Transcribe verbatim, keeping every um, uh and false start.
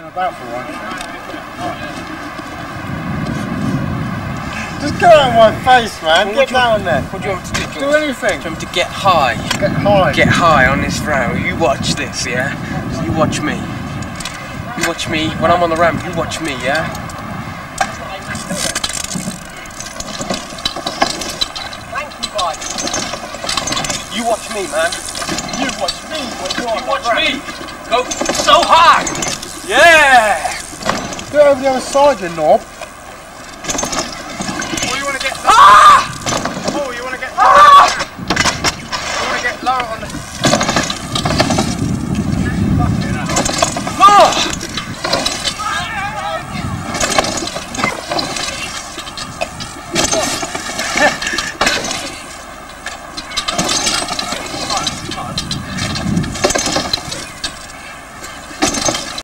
about for once. Just go out of my face, man. Well, get down there. What do you want me to do? Do anything. Do you want me to get high? Get high. Get high on this row. You watch this, yeah? You watch me. You watch me. When I'm on the ramp, you watch me, yeah? Thank you, bud. You watch me, man. You watch me. You watch me. Go so high. Yeah. Do it over the other side, you knob.